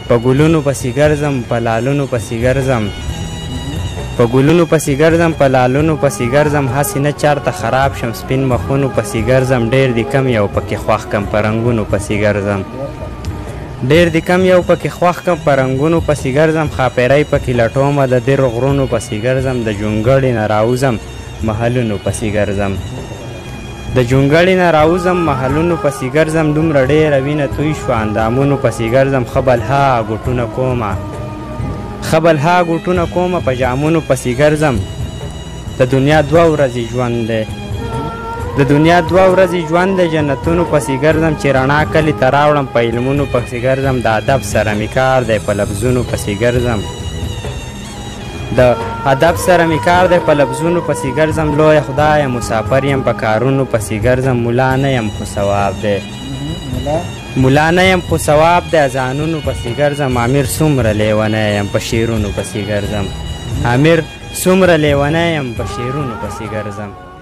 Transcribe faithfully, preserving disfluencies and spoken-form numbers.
په ګلونو پسې ګرځم په لالونو پسې ګرځم په ګلونو پسې ګرځم په لالونو پسې ګرځم هسې نه چارته خراب شم سپین مخونو پسې ګرځم ډېر دې کم یو پکې خوښ کم په رنګونو پسې ګرځم ډېر دې کم یو پکې خوښ کم په رنګونو پسې ګرځم ښاپیرۍ پکې لټومه د دېرو غرونو پسې ګرځم د جونګړې نه راوځم محلونو پسې ګرځم د جونګړې نه راوځم محلونو پسې ګرځم دومره ډېره وینه توی شوه اندامونو پسې ګرځم ښه بلها ګوټونه کومه ښه بلها ګوټونه کومه په جامونو پسې ګرځم د دنیا دوه ورځې ژوند دی د دنیا دوه ورځې ژوند دی جنتونو پسې ګرځم چې رڼا کلي ته راوړم په علمونو پسې ګرځم د ادب سره مې کار دی په لفظونو پسې ګرځم د ادب سره مې کار دی په لفظونو پسې ګرځم لویه خدایه مسافر یم په کارونو پسې ګرځم ملا نه یم خو ثواب دی ملا نه یم خو ثواب دی اذانونو پسې ګرځم امیر څومره لیونی یم په شعرونو پسې ګرځم امیر څومره لیونی یم په شعرونو پسې ګرځم